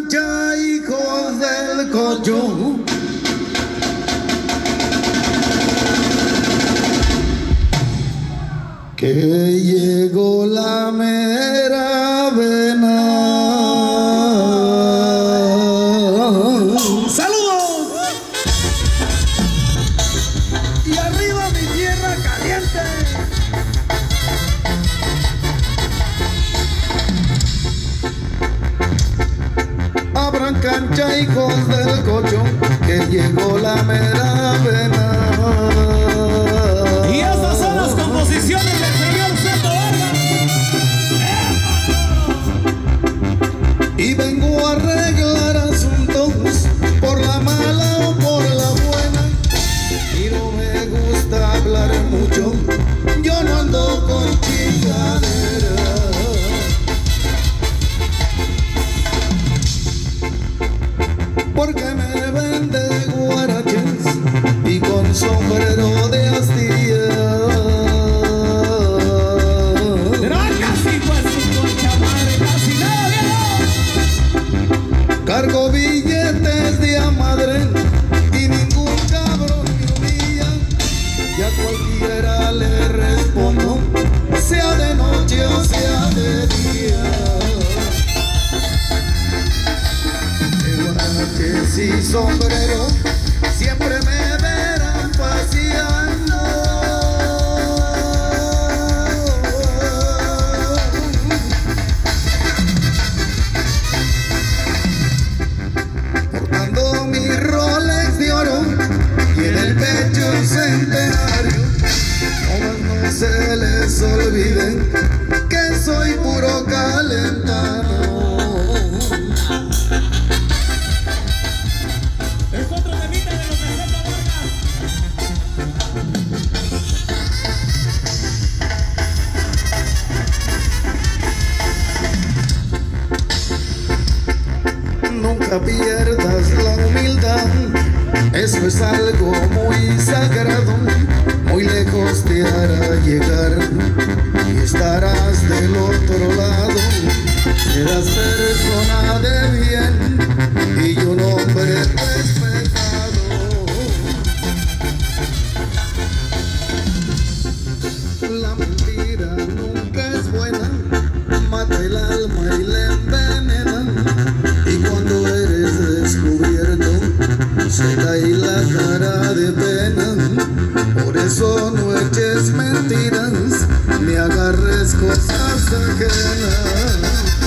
cancha, hijos del cocho. Que llegó la mera vena. ¡Saludos! Y arriba mi tierra caliente. Abran cancha, hijos del cocho, que llegó la mera vena. Y estas son las composiciones del señor Zeto Vargas. Y vengo a arreglar asuntos, por la mala o por la buena. Y no me gusta hablar mucho, yo no ando con chingadera. Porque me vende guaraches y con sombrero de astilla. Casi pues su concha madre, casi nada, viejo. Cargo billetes de a madre y ningún cabrón me humilla. Y a cualquiera le respondo, sea de noche o sea de día. Guaraches y sombrero siempre me verán paseando. Portando mi Rolex de oro y en el pecho un centenario. No se les olviden que soy puro calentano. Es otro temita de los de Zeto Vargas. Nunca pierdas la humildad, eso es algo muy sagrado. Muy lejos te hará llegar y estarás del otro lado. Serás persona de bien y un hombre respetado. La mentira nunca es buena, mata el alma y la envenena. Y cuando eres descubierto, se cae la cara de pena. Por eso no eches mentiras, ni agarres cosas ajenas.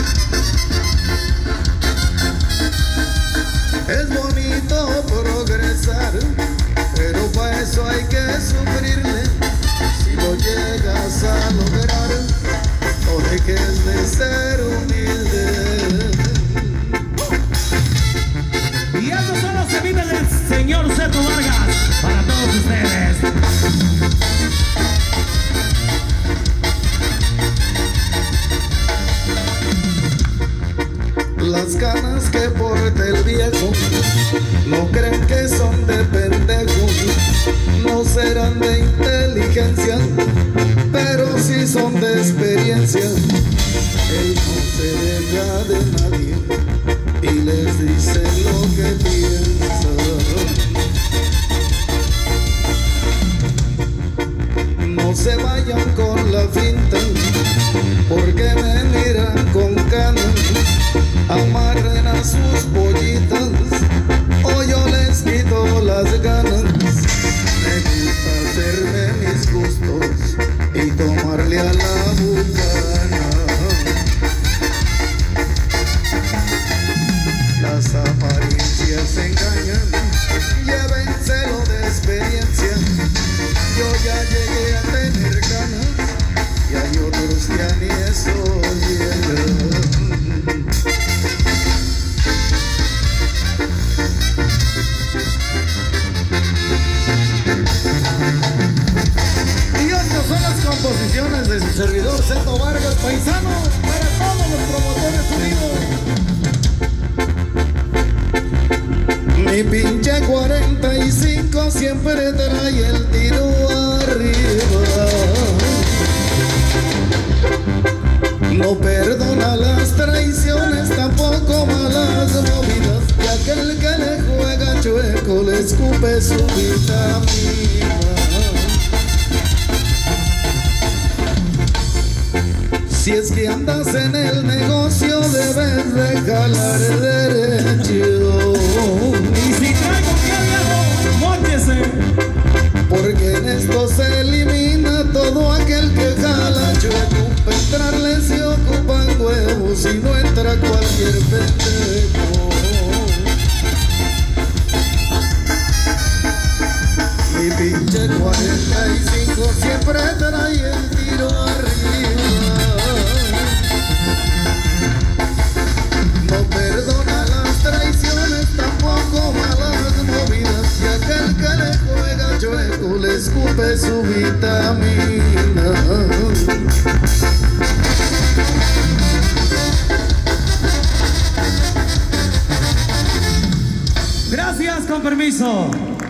Es bonito progresar, pero para eso hay que sufrirle. Si lo llegas a lograr, no dejes de ser humilde. Y estos son los temitas del señor Zeto Vargas para todos ustedes. Las ganas que porta el viejo no creen que son de pendejo, no serán de inteligencia, pero sí son de experiencia. Él no se deja de nadie y les dice lo que piensa. No se vayan con la finta, porque me miran con ganas. Amarren a sus pollitas o yo les quito las ganas. Me gusta hacerme mis gustos y tomarle a la bucana. Las apariencias engañan, llévenselo de experiencia. Yo ya llegué a tener ganas y hay otros que a ni eso llegan. Y estas son las composiciones de su servidor Zeto Vargas, paisano, para todos los promotores unidos. Mi pinche 45 siempre trae el tiro arriba. No perdona las traiciones, tampoco malas escupe su vitamina. Si es que andas en el negocio debes de jalar derecho. Y si traigo que viejo, móchese. Porque en esto se elimina todo aquel que jala chueco. Para entrarle se ocupan huevos y no entra cualquier pendejo. Mi pinche 45 siempre trae el tiro arriba. No perdona las traiciones, tampoco malas movidas. Y aquel que le juega chueco le escupe su vitamina. Gracias, con permiso.